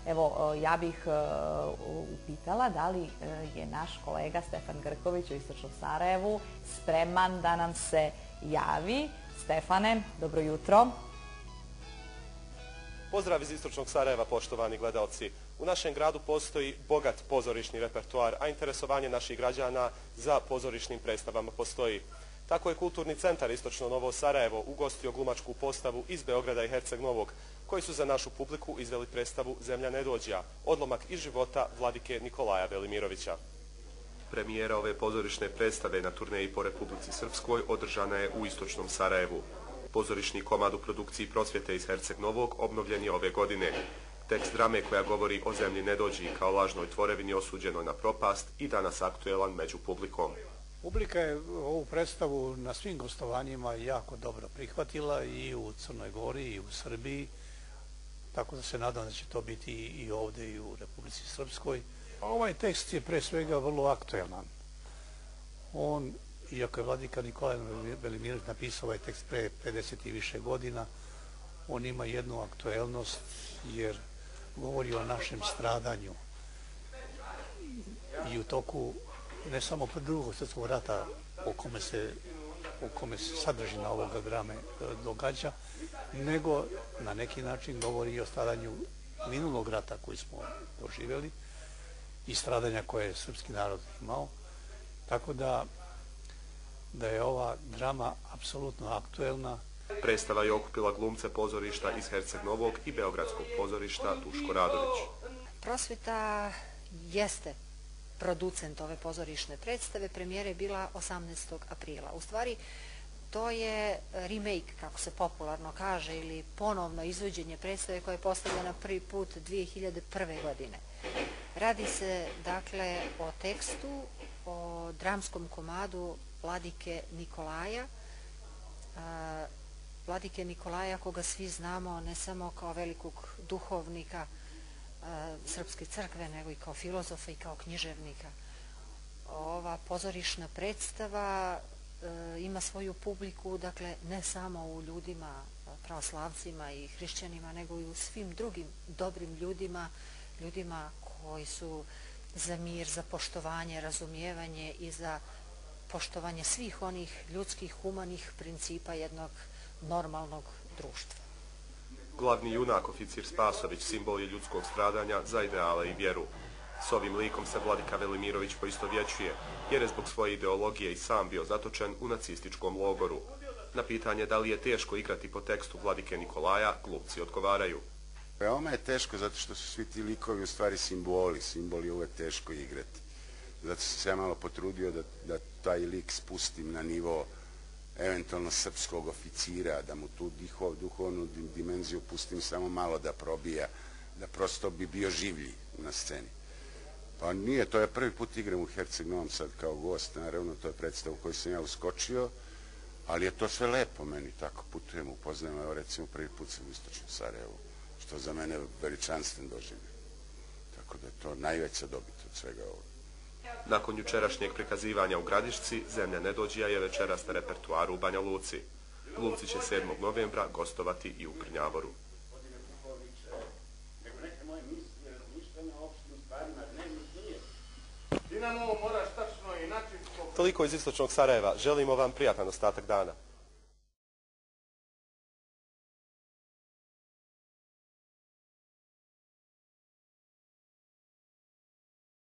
Evo, ja bih upitala da li je naš kolega Stefan Grković u Istočnom Sarajevu spreman da nam se javi. Stefane, dobro jutro. Pozdrav iz Istočnog Sarajeva, poštovani gledalci. U našem gradu postoji bogat pozorišni repertoar, a interesovanje naših građana za pozorišnim predstavama postoji. Tako je Kulturni centar Istočno Novo Sarajevo ugostio glumačku postavu iz Beograda i Herceg Novog, koji su za našu publiku izveli predstavu Zemlja nedođija, odlomak iz života vladike Nikolaja Velimirovića. Premijera ove pozorišne predstave na turneji po Republici Srpskoj održana je u Istočnom Sarajevu. Pozorišni komad u produkciji Prosvjete iz Herceg Novog obnovljen je ove godine. Tekst drame koja govori o zemlji nedođiji kao lažnoj tvorevini osuđenoj na propast i danas aktuelan među publikom. Publika je ovu predstavu na svim gostovanjima jako dobro prihvatila i u Crnoj Gori i u Srbiji, tako da se nadam da će to biti i ovdje i u Republici Srpskoj. Ovaj tekst je pre svega vrlo aktuelan. On, iako je vladika Nikolaj Velimirović napisao ovaj tekst pre 50 i više godina, on ima jednu aktuelnost jer govori o našem stradanju i u toku ne samo Drugog svjetskog rata u kome se sadržina ovoga drame događa, nego na neki način govori i o stradanju minulog rata koji smo doživjeli i stradanja koje je srpski narod imao. Tako da je ova drama apsolutno aktuelna. Predstava je okupila glumce pozorišta iz Herceg Novog i Beogradskog pozorišta Duško Radović. Prosvjeta jeste producent ove pozorišne predstave. Premijera je bila 18. aprila. U stvari, to je remake, kako se popularno kaže, ili ponovno izvođenje predstave koja je postavljena prvi put 2001. godine. Radi se, dakle, o tekstu, o dramskom komadu Vladike Nikolaja. Vladike Nikolaja, koga svi znamo ne samo kao velikog duhovnika Srpske crkve, nego i kao filozofa i kao književnika. Ova pozorišna predstava ima svoju publiku, dakle, ne samo u ljudima, pravoslavcima i hrišćanima, nego i u svim drugim dobrim ljudima koji su za mir, za poštovanje, razumijevanje i za poštovanje svih onih ljudskih, humanih principa jednog normalnog društva. Glavni junak, oficir Spasović, simbol je ljudskog stradanja za ideale i vjeru. S ovim likom se vladika Velimirović poistovjećuje, jer je zbog svoje ideologije i sam bio zatočen u nacističkom logoru. Na pitanje da li je teško igrati po tekstu vladike Nikolaja, glumci odgovaraju. Veoma je teško zato što su svi ti likovi u stvari simboli je uvek teško igrati. Zato sam se ja malo potrudio da taj lik spustim na nivo eventualno srpskog oficira, da mu tu duhovnu dimenziju pustim samo malo da probija, da prosto bi bio življi na sceni. Pa nije, to je prvi put igram u Herceg Novom sad kao gost, naravno to je predstava u kojoj sam ja uskočio, ali je to sve lepo meni, tako putujem, upoznajem, evo recimo prvi put sam u Istočnom Sarajevu, što za mene veličanstven doživljaj. Tako da je to najveća dobit od svega ovoga. Nakon jučerašnjeg prikazivanja u Gradišci, Zemlja nedođija je večeras na repertuaru u Banja Luci. Glumci će 7. novembra gostovati i u Krnjavoru. Toliko iz Istočnog Sarajeva. Želimo vam prijatan ostatak dana.